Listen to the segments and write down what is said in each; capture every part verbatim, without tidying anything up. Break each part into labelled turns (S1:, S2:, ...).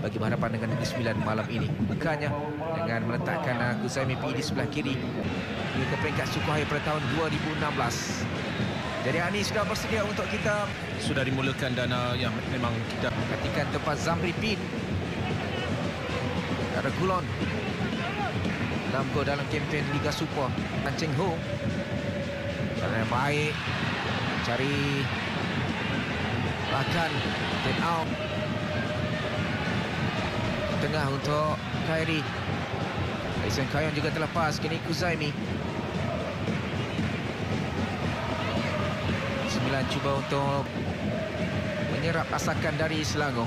S1: bagi berhadapan dengan Negeri Sembilan malam ini. Bukannya dengan meletakkan uh, Kuzaimi P E di sebelah kiri hingga ke peringkat suku akhir pada tahun dua ribu enam belas. Jadi Ani sudah bersedia untuk kita.
S2: Sudah dimulakan dan uh, ya, memang kita
S1: perhatikan tempat Zamri Bin Regulon dalam gol dalam kempen Liga Super. Tan Cheng Ho jalan yang baik, cari bahkan Ten Out tengah untuk Khairi. Alisson Kayon juga terlepas. Kini Kuzaimi. Sembilan cuba untuk menyerap asakan dari Selangor.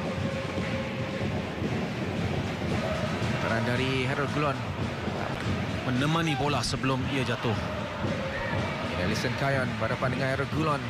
S1: Peran dari Harold Gulon
S2: menemani bola sebelum ia jatuh.
S1: Alisson Kayon berhadapan dengan Harold Gulon.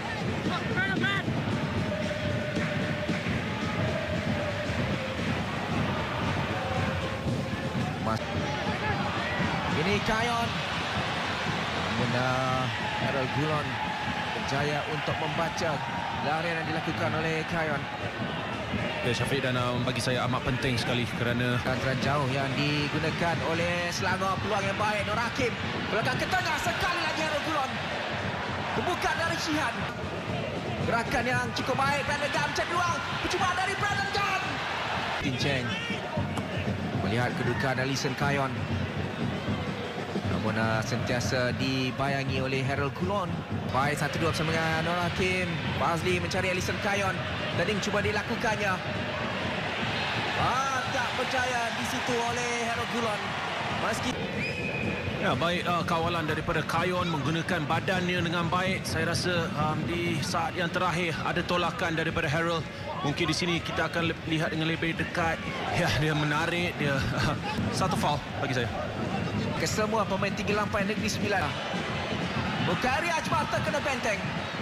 S1: Ini Kayon. Benda Harold Gulon berjaya untuk membaca larian yang dilakukan oleh Kayon.
S2: Ya, Syafiq, dan uh, bagi saya amat penting sekali kerana
S1: Antara jauh yang digunakan oleh Selangor. Peluang yang baik Nur Hakim belakang ke tengah, sekali lagi Harold Gulon terbuka dari Shihan. Gerakan yang cukup baik. Brandon Gunn mencari peluang, percubaan dari Brandon Gunn. Tin Cheng melihat kedudukan Alisson Kayon, namun uh, sentiasa dibayangi oleh Harold Gulon. Baik, satu dua bersama dengan Nur Hakim. Fazli mencari Alisson Kayon. Tadi cuba dilakukannya. Ah, tak percaya di situ oleh Harold Gulon. Meski
S2: ya, baik uh, kawalan daripada Kayon, menggunakan badannya dengan baik. Saya rasa um, di saat yang terakhir ada tolakan daripada Harold. Mungkin di sini kita akan lihat dengan lebih dekat. Ya, dia menarik, dia uh, satu foul bagi saya.
S1: Kesemua pemain tinggi lampai Negeri Sembilan. Bukhari Ajmal terkena benteng.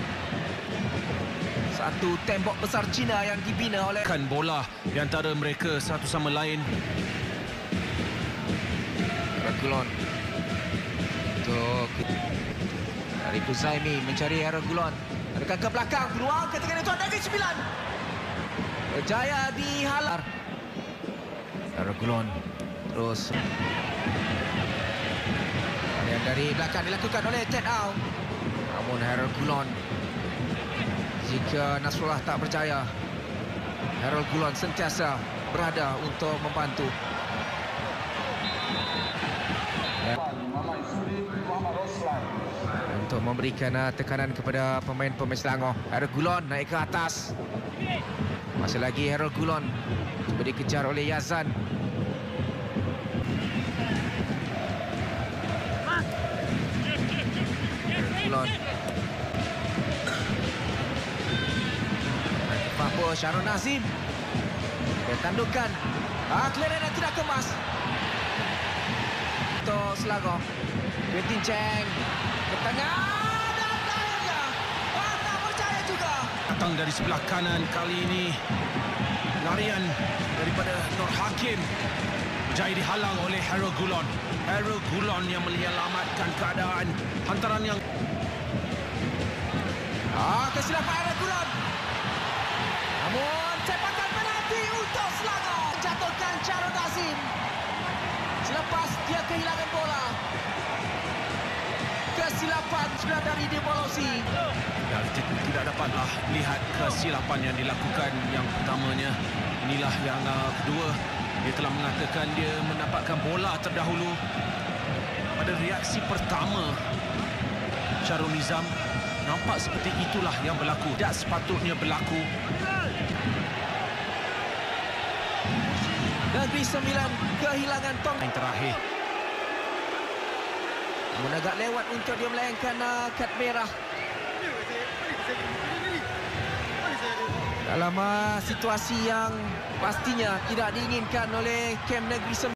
S1: Satu tembok besar Cina yang dibina oleh
S2: kan bola di antara mereka satu sama lain.
S1: Regulon untuk dari Kuzaimi mencari Harold Gulon. Adakah ke belakang, peluang ketika itu Negeri Sembilan berjaya dihalar. Harold Gulon terus yang dari belakang dilakukan oleh Ted Au. Namun Harold Gulon, jika Nasrullah tak percaya, Harold Gulon sentiasa berada untuk membantu. Dan untuk memberikan uh, tekanan kepada pemain-pemain Selangor. Harold Gulon naik ke atas. Masih lagi Harold Gulon cuba dikejar oleh Yazan. Harold Gulon. Apa Sharon Nazim. Dia tandukan. Ah, clearance yang tidak kemas. Untuk Selangor. Quentin Cheng ke tengah dan akhirnya ah, tak percaya juga.
S2: Datang dari sebelah kanan kali ini. Larian daripada Nur Hakim berjaya dihalang oleh Harold Gulon. Harold Gulon yang menyelamatkan keadaan. Hantaran yang
S1: Ah, kesilapan Harold Gulon. Namun sepakan penalti untuk Selangor. Jatuhkan Sharon Nazim selepas dia kehilangan bola. Kesilapan sudah dari Debolosi.
S2: ya, tidak dapatlah lihat kesilapan yang dilakukan yang pertamanya. Inilah yang uh, kedua. Dia telah mengatakan dia mendapatkan bola terdahulu. Pada reaksi pertama Syarul Nizam, nampak seperti itulah yang berlaku. Tak sepatutnya berlaku.
S1: Negeri Sembilan kehilangan tong
S2: Yang terakhir.
S1: namun agak lewat untuk dia melayangkan uh, kad merah. Dalam uh, situasi yang pastinya tidak diinginkan oleh kem Negeri Sembilan.